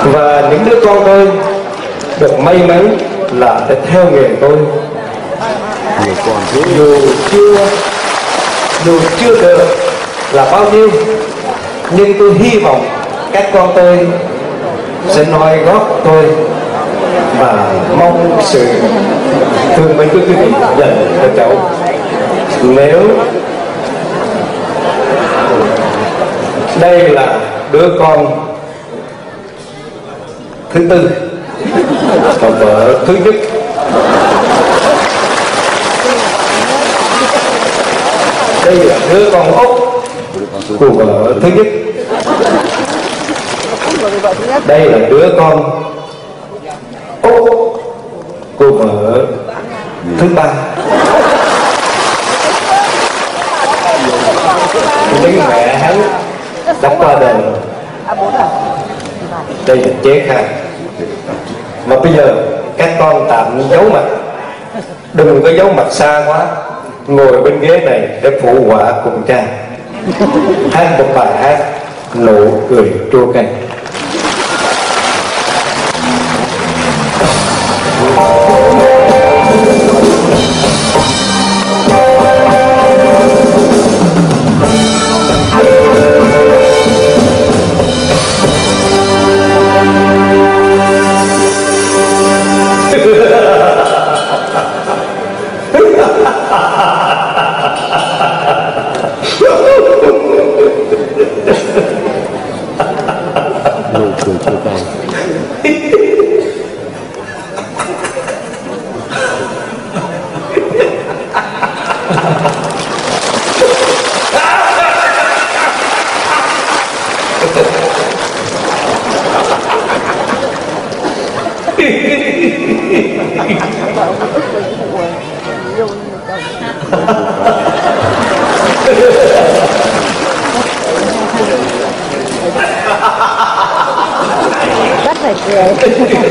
Và những đứa con tôi được may mắn là để theo nghề tôi. Dù chưa được là bao nhiêu, nhưng tôi hy vọng các con tôi sẽ noi gót tôi và mong sự thương mến của quý vị dành cho cháu. Nếu đây là đứa con thứ tư và vợ thứ nhất, đây là đứa con út của vợ thứ nhất, đây là đứa con út của vợ thứ ba. Những mẹ hắn đã qua đời. Đây là Chế Khang. Mà bây giờ các con tạm giấu mặt, đừng có giấu mặt xa quá, ngồi bên ghế này để phụ họa cùng cha hát một bài hát Nụ Cười Chua Cay. Rất là cười.